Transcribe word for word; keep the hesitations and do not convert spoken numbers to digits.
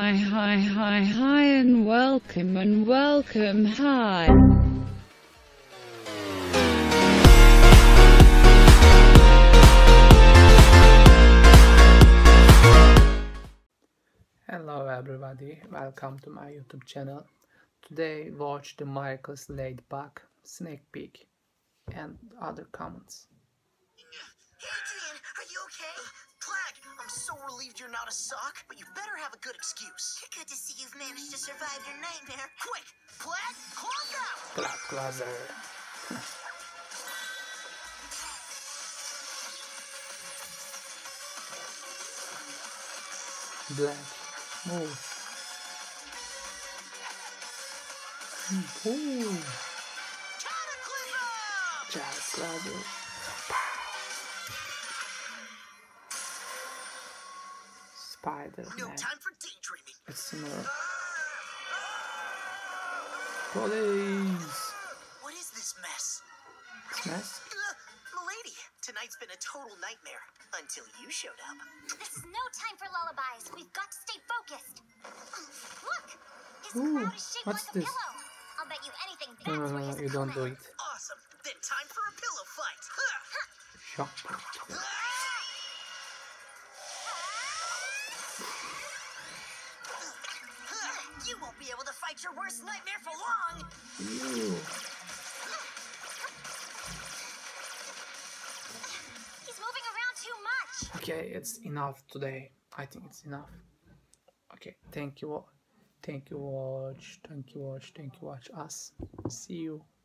hi, hi, hi, hi, and welcome, and welcome, hi. Hello everybody, welcome to my YouTube channel. Today watch the Miraculous Ladybug, SneakPeek and other comments. Adrian, are you okay? Flag, I'm so relieved you're not a sock, but you better have a good excuse. Good to see you've managed to survive your nightmare. Quick, Flag, close out! Black Closer. Black, move. Ooh. Cataclysm! Black Closer. Spider-Man. No time for daydreaming. It's similar. Police. What is this mess? This mess? Uh, Milady, tonight's been a total nightmare until you showed up. This is no time for lullabies. We've got to stay focused. Look! His Ooh, crown is shaped what's like a this? pillow. I'll bet you anything that's No, no, where no, his you don't do comment. it. Awesome. Then time for a pillow fight. Shock. You won't be able to fight your worst nightmare for long. Ew. He's moving around too much. Okay, it's enough today. I think it's enough. Okay, thank you all. Thank you watch. Thank you watch. Thank you watch us. See you.